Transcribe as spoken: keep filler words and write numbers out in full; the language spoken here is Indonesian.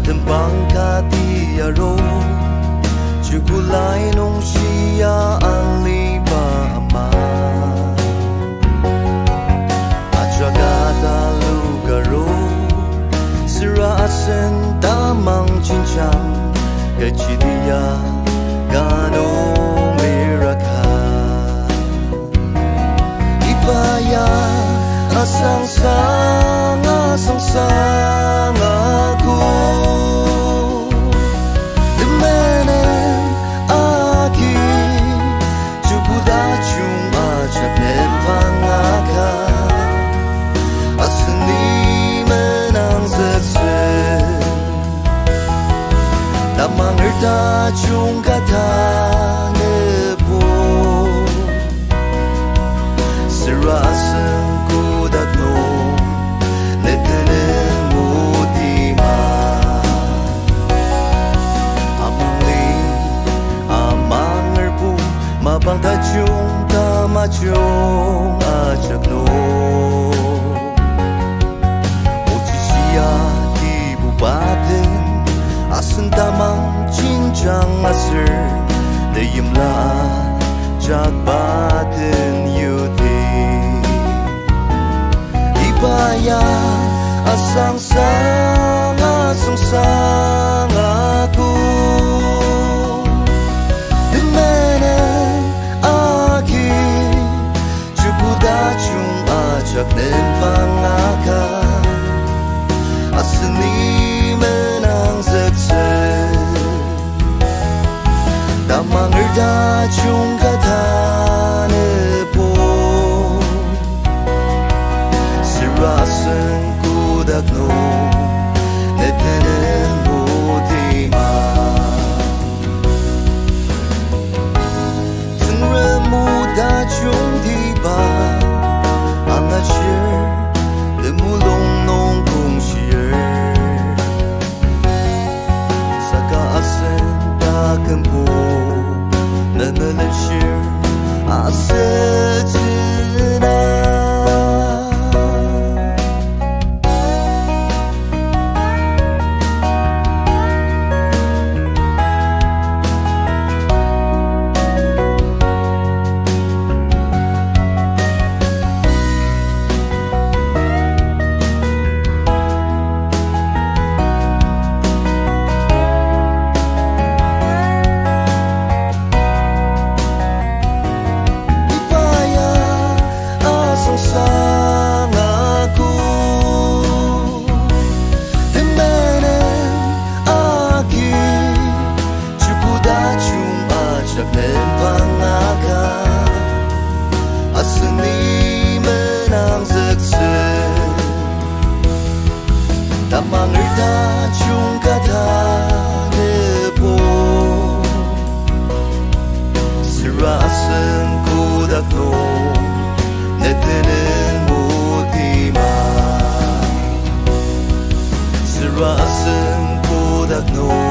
tembang katiaro jukulay nung siya aliba ama ajagata lugaro siraasen tamang cincang kecidia gano miraka ibaya asang-sang asang-sang aku demanen aki jubuda cuma capnen pangaka asni menang sesek tamang erta chung kata nepo sirasen kudat no netenen mutima amangli amang erpu mabang tajung tamajung ajak no ojisia di bubaten asen tamang cincang aser deyimla jak baten yuti ibaya asang-sang asang-sang aku demanen aki jubuda chung ajak nen pangaka aseni menang sesek tamang erda chung kata nepo sirasen kudak no netenen mutima tengremu da chung tiba anachir lemulong nong kung shier saka asen da kempo nanalen shir asetina sang aku demanen aki jubuda chung ajak nen pangaka aseni menang sesek tamang erta chung kata nepo sirasen kudak no netenen mutima sirasen kudak no